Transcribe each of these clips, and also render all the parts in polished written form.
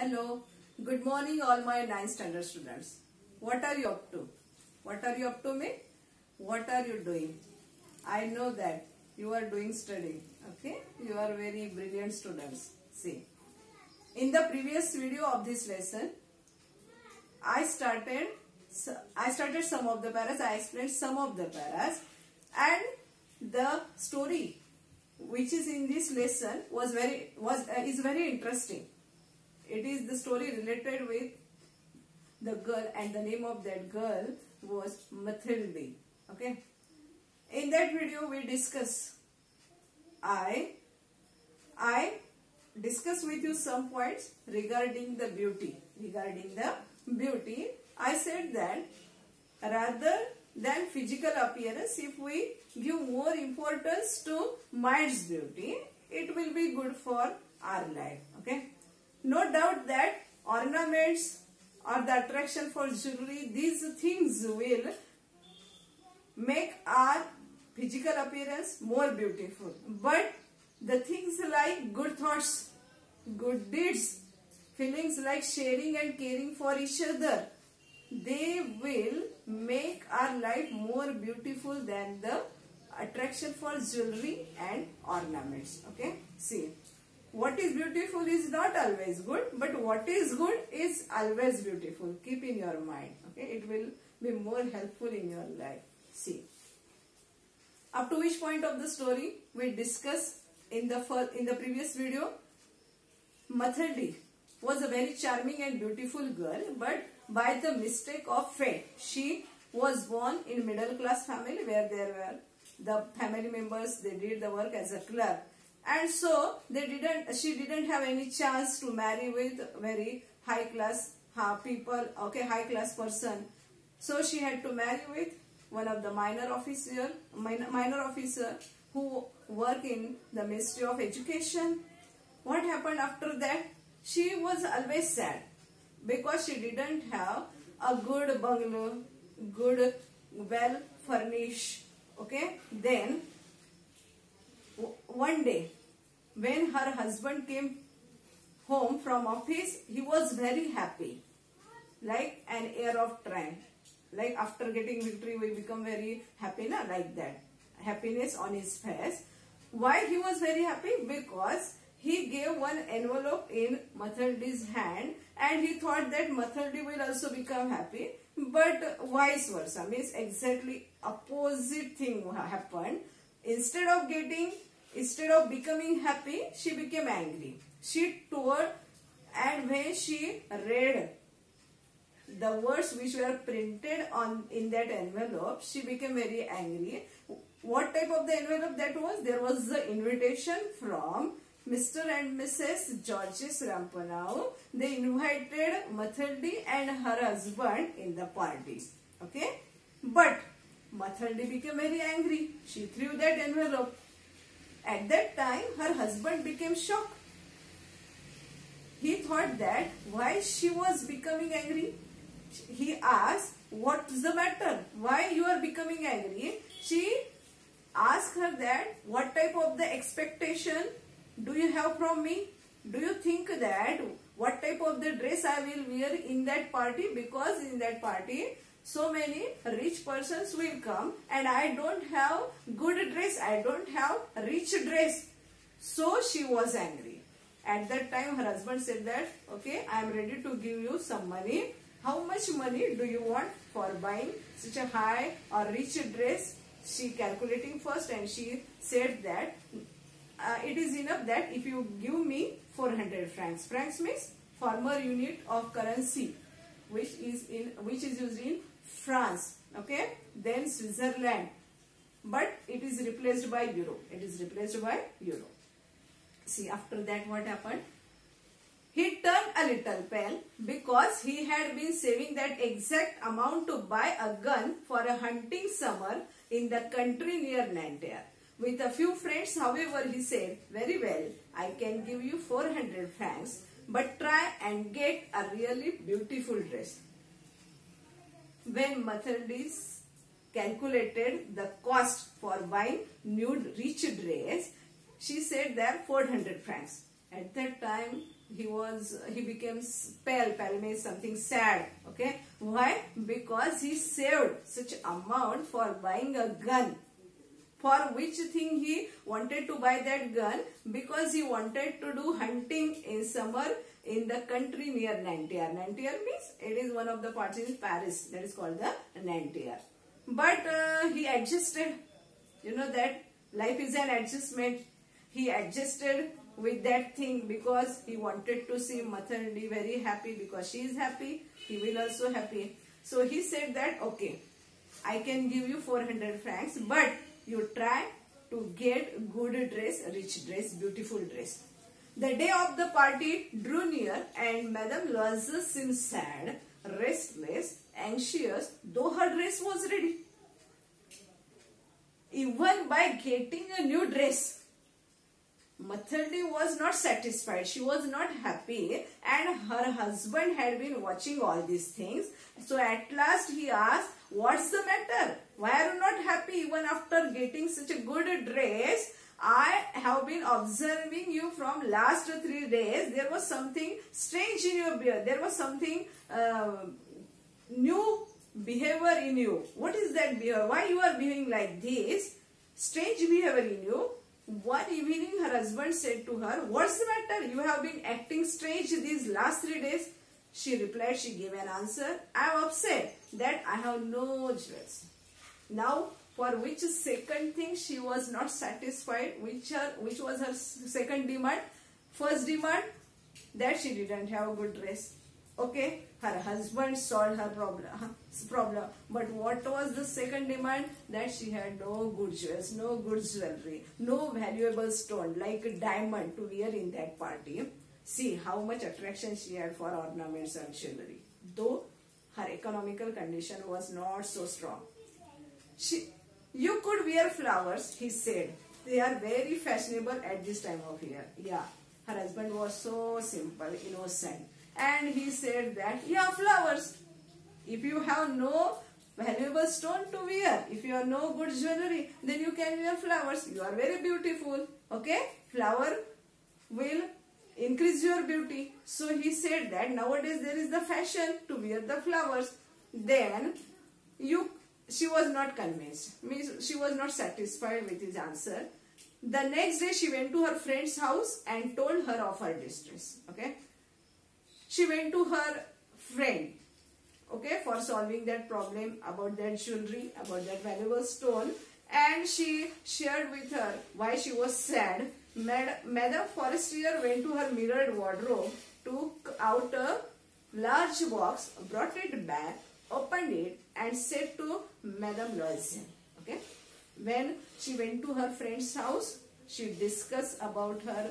Hello, good morning all my 9th standard students. What are you up to? What are you up to, me? What are you doing? I know that you are doing study, okay? You are very brilliant students. See, in the previous video of this lesson, I started some of the paras, I explained some of the paras, and the story which is in this lesson is very interesting. It is the story related with the girl, and the name of that girl was Mathilde. Okay. In that video we discuss. I discuss with you some points regarding the beauty. I said that rather than physical appearance, if we give more importance to mind's beauty, it will be good for our life. Okay. No doubt that ornaments or the attraction for jewelry, these things will make our physical appearance more beautiful. But the things like good thoughts, good deeds, feelings like sharing and caring for each other, they will make our life more beautiful than the attraction for jewelry and ornaments. Okay, see. What is beautiful is not always good, but what is good is always beautiful. Keep in your mind. Okay, it will be more helpful in your life. See, up to which point of the story we discussed in the previous video. Mathilde was a very charming and beautiful girl, but by the mistake of fate, she was born in middle class family where there were the family members. They did the work as a clerk. And so she didn't have any chance to marry with very high class people, okay, high class person. So she had to marry with one of the minor officer who work in the Ministry of Education. What happened after that? She was always sad because she didn't have a good bungalow, good, well furnished, okay. Then one day, when her husband came home from office, he was very happy, like an air of triumph. Like after getting victory, we become very happy, na? Like that. Happiness on his face. Why he was very happy? Because he gave one envelope in Mathilde's hand, and he thought that Mathilde will also become happy. But vice versa, means exactly opposite thing happened. Instead of becoming happy, she became angry. She tore, and when she read the words which were printed in that envelope, she became very angry. What type of the envelope that was? There was the invitation from Mr. and Mrs. Georges Ramponneau. They invited Mathilde and her husband in the party. Okay? But Mathilde became very angry. She threw that envelope. At that time, her husband became shocked. He thought that why she was becoming angry. He asked, what's the matter? Why you are becoming angry? She asked her that, what type of the expectation do you have from me? Do you think that what type of the dress I will wear in that party? Because in that party, so many rich persons will come, and I don't have good dress, I don't have rich dress. So she was angry. At that time her husband said that, okay, I am ready to give you some money. How much money do you want for buying such a high or rich dress? She calculating first, and she said that it is enough that if you give me 400 francs. Francs means former unit of currency, which is used in France, okay, then Switzerland, but it is replaced by euro. See, after that what happened? He turned a little pale because he had been saving that exact amount to buy a gun for a hunting summer in the country near Nanterre. With a few friends, however, he said, very well, I can give you 400 francs, but try and get a really beautiful dress. When Mathilde calculated the cost for buying new rich dress, she said that 400 francs. At that time, he became pale. Pale means something sad. Okay, why? Because he saved such amount for buying a gun. For which thing he wanted to buy that gun? Because he wanted to do hunting in summer in the country near Nanterre. Nanterre means it is one of the parts in Paris, that is called the Nanterre. But he adjusted. You know that life is an adjustment. He adjusted with that thing because he wanted to see Mathilde very happy. Because she is happy, he will also happy. So he said that, okay, I can give you 400 francs, but you try to get good dress, rich dress, beautiful dress. The day of the party drew near and Madame Loiseau seemed sad, restless, anxious, though her dress was ready. Even by getting a new dress, Mathilde was not satisfied. She was not happy, and her husband had been watching all these things. So at last he asked, "What's the matter? Why are you not happy even after getting such a good dress? I have been observing you from last 3 days. There was something strange in your behavior. There was something new behavior in you. What is that behavior? Why you are behaving like this? Strange behavior in you." One evening her husband said to her, "What's the matter? You have been acting strange these last 3 days." She replied, she gave an answer, "I am upset that I have no jewels." Now, for which second thing she was not satisfied? Which was her second demand? First demand, that she didn't have a good dress. Okay, her husband solved her problem. But what was the second demand? That she had no good jewels, no good jewelry, no valuable stone like a diamond to wear in that party. See how much attraction she had for ornaments and jewelry. Though her economical condition was not so strong. You could wear flowers, he said. They are very fashionable at this time of year. Yeah, her husband was so simple, innocent. And he said that, yeah, flowers. If you have no valuable stone to wear, if you have no good jewelry, then you can wear flowers. You are very beautiful. Okay? Flower will increase your beauty. So he said that nowadays there is the fashion to wear the flowers. Then she was not convinced. She was not satisfied with his answer. The next day she went to her friend's house and told her of her distress. Okay? She went to her friend, okay, for solving that problem about that jewelry, about that valuable stone, and she shared with her why she was sad. Madame Forestier went to her mirrored wardrobe, took out a large box, brought it back, opened it, and said to Madame Loiseau, okay, when she went to her friend's house, she discussed about her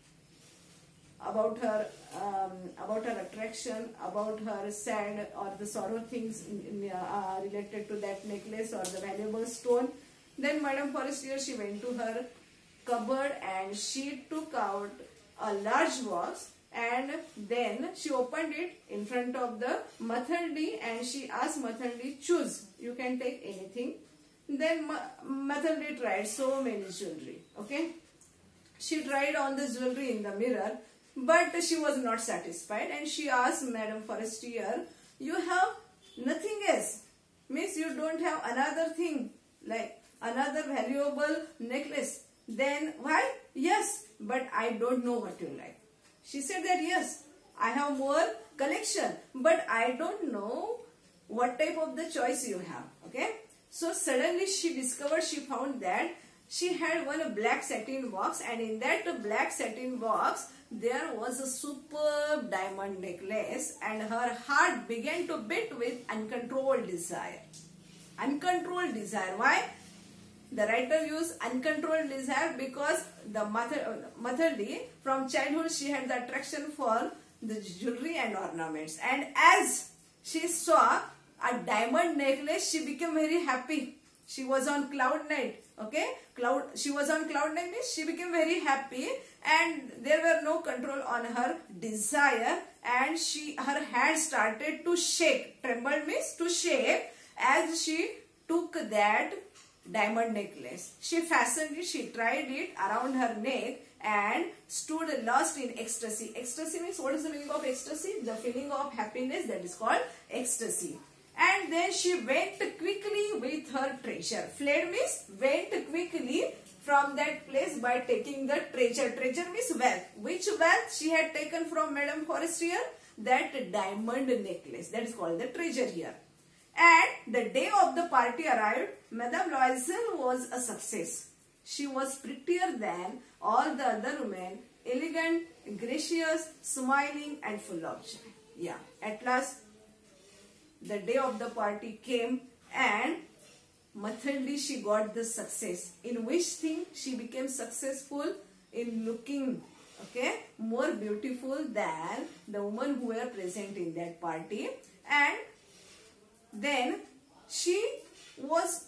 attraction, about her sad or the sorrow things related to that necklace or the valuable stone. Then Madame Forestier, she went to her cupboard and she took out a large box, and then she opened it in front of the Mathilde and she asked Mathilde, "Choose, you can take anything." Then Mathilde tried so many jewelry. Okay, she tried on the jewelry in the mirror, but she was not satisfied, and she asked Madame Forestier, "You have nothing else? Means you don't have another thing, like another valuable necklace? Then why? Yes, but I don't know what you like." She said that, "Yes, I have more collection, but I don't know what type of the choice you have." Okay. So suddenly she found that she had one black satin box, and in that black satin box there was a superb diamond necklace, and her heart began to beat with uncontrolled desire. Uncontrolled desire. Why? The writer used uncontrolled desire because the Mathilde, from childhood, she had the attraction for the jewelry and ornaments. And as she saw a diamond necklace, she became very happy. She was on cloud nine. Okay, she was on cloud nine means she became very happy, and there were no control on her desire, and her hands started to shake. Trembled means to shake as she took that diamond necklace. She fastened it, she tied it around her neck, and stood lost in ecstasy. Ecstasy means, what is the meaning of ecstasy? The feeling of happiness, that is called ecstasy. And then she went quickly with her treasure. Fled means went quickly from that place by taking the treasure. Treasure means wealth. Which wealth she had taken from Madame Forestier? That diamond necklace. That is called the treasure here. And the day of the party arrived. Madame Loisel was a success. She was prettier than all the other women, elegant, gracious, smiling and full of joy. Yeah, at last the day of the party came, and Mathilde, she got the success. In which thing she became successful? In looking, okay, more beautiful than the women who were present in that party. And then she was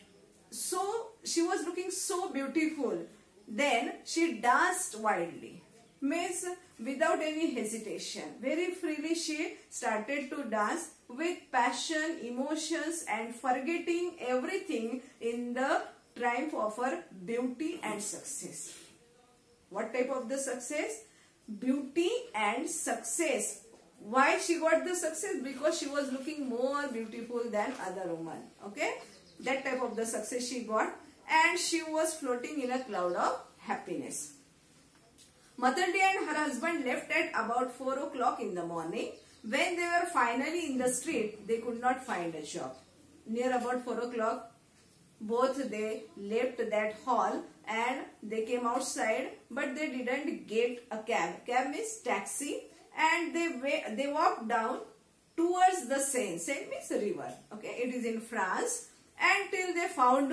looking so beautiful. Then she danced wildly, means without any hesitation. Very freely she started to dance with passion, emotions and forgetting everything in the triumph of her beauty and success. What type of the success? Beauty and success. Why she got the success? Because she was looking more beautiful than other women. Okay, that type of the success she got, and she was floating in a cloud of happiness. Mathilde and her husband left at about 4 o'clock in the morning. When they were finally in the street, they could not find a shop. Near about 4 o'clock, both they left that hall and they came outside, but they didn't get a cab. Cab means taxi, and they walked down towards the Seine. Seine means river. Okay, it is in France. Until they found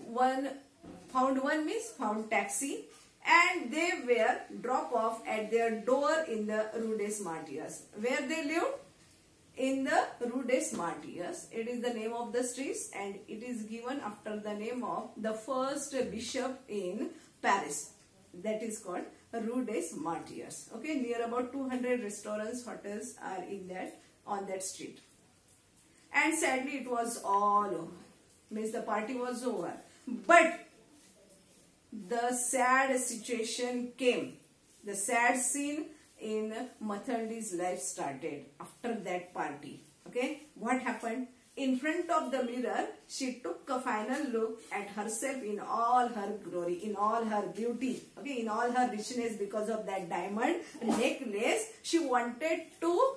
taxi, and they were dropped off at their door in the Rue des Martyrs. Where they lived? In the Rue des Martyrs. It is the name of the streets, and it is given after the name of the first bishop in Paris. That is called Rue des Martyrs. Okay, near about 200 restaurants, hotels are on that street. And sadly, it was all over. Means the party was over. But the sad situation came. The sad scene in Mathilde's life started after that party. Okay, what happened? In front of the mirror, she took a final look at herself in all her glory, in all her beauty, okay, in all her richness. Because of that diamond necklace, she wanted to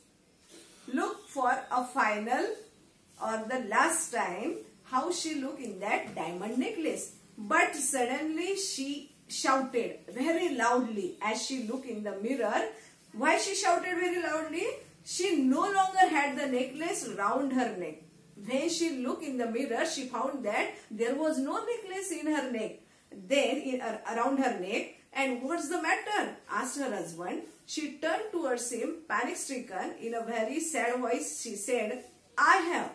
look for a final or the last time how she looked in that diamond necklace. But suddenly she shouted very loudly as she looked in the mirror. Why she shouted very loudly? She no longer had the necklace round her neck. When she looked in the mirror, she found that there was no necklace in her neck. Then around her neck. And what's the matter? Asked her husband. She turned towards him, panic-stricken. In a very sad voice, she said, I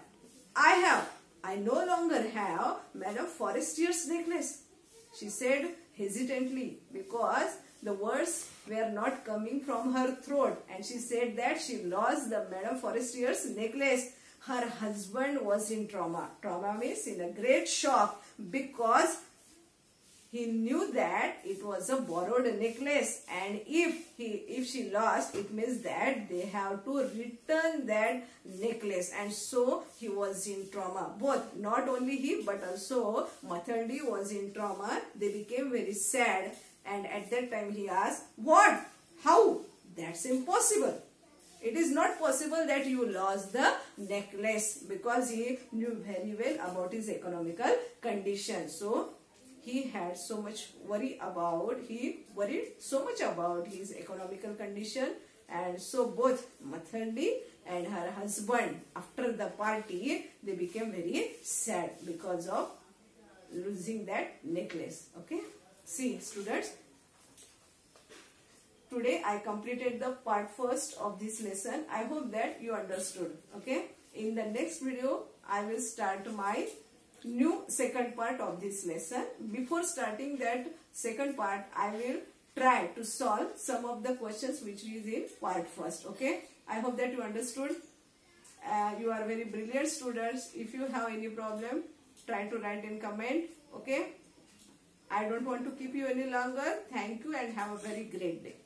no longer have Madame Forestier's necklace. She said hesitantly, because the words were not coming from her throat, and she said that she lost the Madame Forestier's necklace. Her husband was in trauma. Trauma means in a great shock, because he knew that it was a borrowed necklace, and if she lost, it means that they have to return that necklace, and so he was in trauma. Both, not only he but also Mathilde was in trauma. They became very sad, and at that time he asked, what? How? That's impossible. It is not possible that you lost the necklace, because he knew very well about his economical condition. So he had so much he worried so much about his economical condition, and so both Mathilde and her husband, after the party, they became very sad because of losing that necklace. Okay, see students, today I completed the part first of this lesson. I hope that you understood. Okay, in the next video I will start my new second part of this lesson. Before starting that second part, I will try to solve some of the questions which is in part first. Okay, I hope that you understood. You are very brilliant students. If you have any problem, try to write in comment. Okay, I don't want to keep you any longer. Thank you and have a very great day.